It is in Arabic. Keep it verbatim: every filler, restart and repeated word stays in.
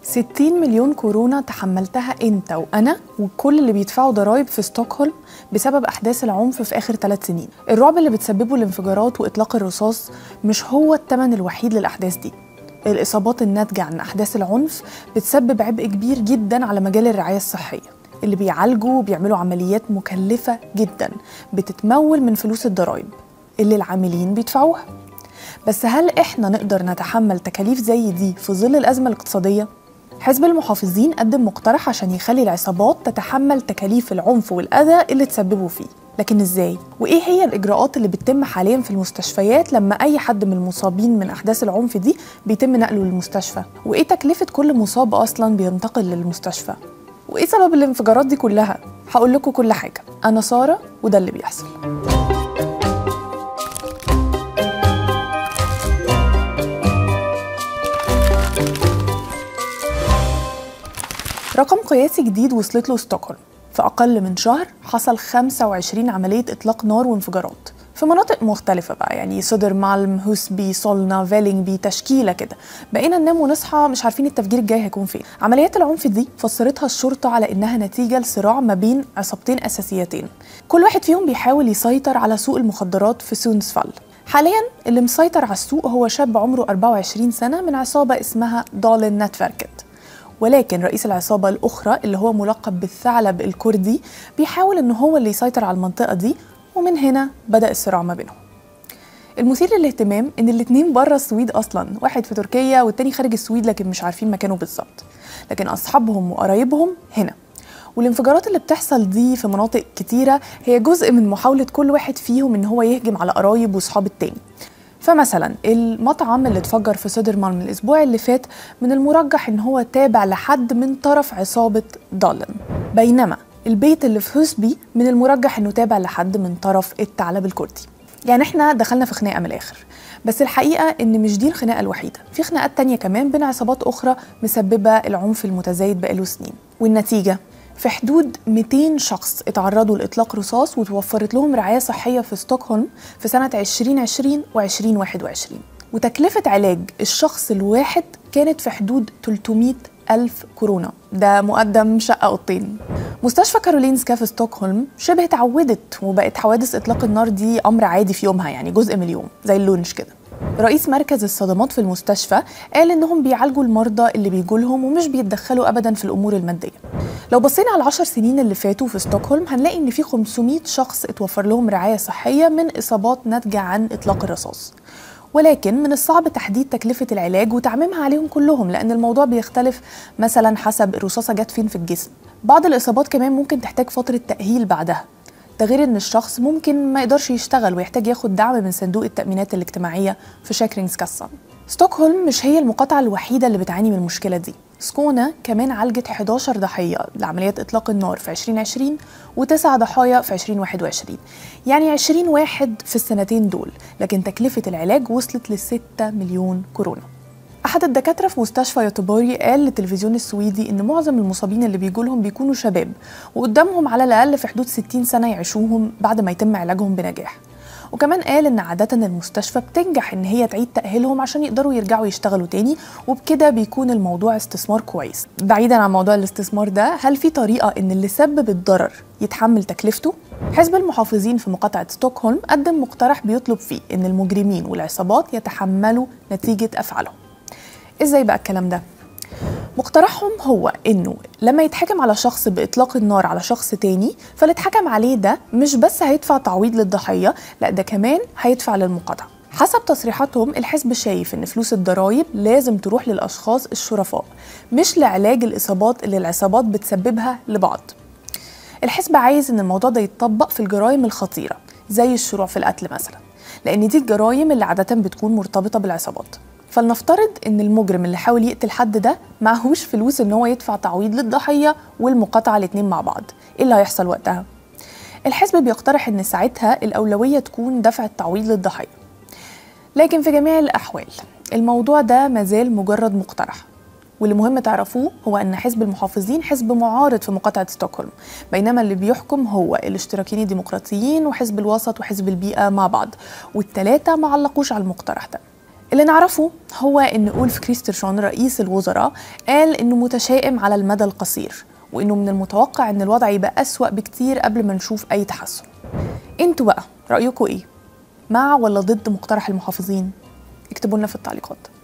ستين مليون كورونا تحملتها انت وانا وكل اللي بيدفعوا ضرائب في ستوكهولم بسبب احداث العنف في اخر ثلاث سنين. الرعب اللي بتسببه الانفجارات واطلاق الرصاص مش هو الثمن الوحيد للاحداث دي. الاصابات الناتجه عن احداث العنف بتسبب عبء كبير جدا على مجال الرعايه الصحيه، اللي بيعالجوا وبيعملوا عمليات مكلفه جدا بتتمول من فلوس الضرائب اللي العاملين بيدفعوها. بس هل احنا نقدر نتحمل تكاليف زي دي في ظل الازمه الاقتصاديه؟ حزب المحافظين قدم مقترح عشان يخلي العصابات تتحمل تكاليف العنف والأذى اللي تسببوا فيه، لكن إزاي؟ وإيه هي الإجراءات اللي بتتم حالياً في المستشفيات لما أي حد من المصابين من أحداث العنف دي بيتم نقله للمستشفى؟ وإيه تكلفة كل مصاب أصلاً بينتقل للمستشفى؟ وإيه سبب الانفجارات دي كلها؟ هقول لكم كل حاجة. أنا سارة وده اللي بيحصل. رقم قياسي جديد وصلت له ستوكهولم. في أقل من شهر حصل خمسة وعشرين عملية إطلاق نار وانفجارات في مناطق مختلفة بقى، يعني سودرمالم، هوسبي، سولنا، فيلينغبي، تشكيلة كده. بقينا ننام ونصحى مش عارفين التفجير الجاي هيكون فين. عمليات العنف دي فسرتها الشرطة على إنها نتيجة لصراع ما بين عصابتين أساسيتين، كل واحد فيهم بيحاول يسيطر على سوق المخدرات في سونسفال. حالياً اللي مسيطر على السوق هو شاب عمره أربعة وعشرين سنة من عصابة اسمها دالين نتفركت، ولكن رئيس العصابة الأخرى اللي هو ملقب بالثعلب الكردي بيحاول إنه هو اللي يسيطر على المنطقة دي، ومن هنا بدأ الصراع ما بينهم. المثير للاهتمام إن الاتنين بره السويد أصلاً، واحد في تركيا والتاني خارج السويد لكن مش عارفين مكانه بالظبط، لكن أصحابهم وقرايبهم هنا. والانفجارات اللي بتحصل دي في مناطق كتيرة هي جزء من محاولة كل واحد فيهم إن هو يهجم على قرايب وصحاب التاني. فمثلا المطعم اللي اتفجر في سودرمالم الاسبوع اللي فات من المرجح ان هو تابع لحد من طرف عصابه دالين، بينما البيت اللي في هوسبي من المرجح انه تابع لحد من طرف الثعلب الكردي. يعني احنا دخلنا في خناقه من الاخر، بس الحقيقه ان مش دي الخناقه الوحيده، في خناقات تانية كمان بين عصابات اخرى مسببه العنف المتزايد بقاله سنين. والنتيجه في حدود مئتين شخص اتعرضوا لإطلاق رصاص وتوفرت لهم رعاية صحية في ستوكهولم في سنة عشرين عشرين وعشرين واحد وعشرين، وتكلفة علاج الشخص الواحد كانت في حدود ثلاثمئة ألف كورونا، ده مقدم شقة أوضتين. مستشفى كارولينسكا في ستوكهولم شبه اتعودت وبقت حوادث إطلاق النار دي أمر عادي في يومها، يعني جزء من اليوم زي اللونش كده. رئيس مركز الصدمات في المستشفى قال إنهم بيعالجوا المرضى اللي بيجوا لهم ومش بيتدخلوا أبداً في الأمور المادية. لو بصينا على العشر سنين اللي فاتوا في ستوكهولم هنلاقي إن في خمسمئة شخص اتوفر لهم رعاية صحية من إصابات ناتجة عن إطلاق الرصاص، ولكن من الصعب تحديد تكلفة العلاج وتعميمها عليهم كلهم، لأن الموضوع بيختلف مثلاً حسب الرصاصة جت فين في الجسم. بعض الإصابات كمان ممكن تحتاج فترة تأهيل بعدها، ده غير ان الشخص ممكن ما يقدرش يشتغل ويحتاج ياخد دعم من صندوق التأمينات الاجتماعية في شاكرينسكاسان. ستوكهولم مش هي المقاطعة الوحيدة اللي بتعاني من المشكلة دي، سكونا كمان عالجت أحد عشر ضحية لعمليات إطلاق النار في عشرين عشرين وتسعة ضحايا في عشرين واحد وعشرين، يعني عشرين واحد في السنتين دول، لكن تكلفة العلاج وصلت لستة مليون كورونا. أحد الدكاترة في مستشفى يوتوبوري قال للتلفزيون السويدي إن معظم المصابين اللي بيجوا لهم بيكونوا شباب وقدامهم على الأقل في حدود ستين سنة يعيشوهم بعد ما يتم علاجهم بنجاح. وكمان قال إن عادة المستشفى بتنجح إن هي تعيد تأهيلهم عشان يقدروا يرجعوا يشتغلوا تاني، وبكده بيكون الموضوع استثمار كويس. بعيداً عن موضوع الاستثمار ده، هل في طريقة إن اللي سبب الضرر يتحمل تكلفته؟ حزب المحافظين في مقاطعة ستوكهولم قدم مقترح بيطلب فيه إن المجرمين والعصابات يتحملوا نتيجة أفعالهم. إزاي بقى الكلام ده؟ مقترحهم هو إنه لما يتحكم على شخص بإطلاق النار على شخص تاني، فاللي اتحكم عليه ده مش بس هيدفع تعويض للضحية، لا ده كمان هيدفع للمقاطعة. حسب تصريحاتهم الحزب شايف إن فلوس الضرايب لازم تروح للأشخاص الشرفاء، مش لعلاج الإصابات اللي العصابات بتسببها لبعض. الحزب عايز إن الموضوع ده يتطبق في الجرائم الخطيرة زي الشروع في القتل مثلا، لأن دي الجرائم اللي عادة بتكون مرتبطة بالعصابات. فلنفترض ان المجرم اللي حاول يقتل حد ده معهوش فلوس ان هو يدفع تعويض للضحيه والمقاطعه الاتنين مع بعض، ايه اللي هيحصل وقتها؟ الحزب بيقترح ان ساعتها الاولويه تكون دفع التعويض للضحيه، لكن في جميع الاحوال الموضوع ده مازال مجرد مقترح. واللي مهم تعرفوه هو ان حزب المحافظين حزب معارض في مقاطعه ستوكهولم، بينما اللي بيحكم هو الاشتراكيين الديمقراطيين وحزب الوسط وحزب البيئه مع بعض، والثلاثه ما علقوش على المقترح ده. اللي نعرفه هو إن أولف كريسترسون رئيس الوزراء قال إنه متشائم على المدى القصير، وإنه من المتوقع إن الوضع يبقى أسوأ بكتير قبل ما نشوف أي تحسن. انتوا بقى رأيكم إيه؟ مع ولا ضد مقترح المحافظين؟ اكتبوا لنا في التعليقات.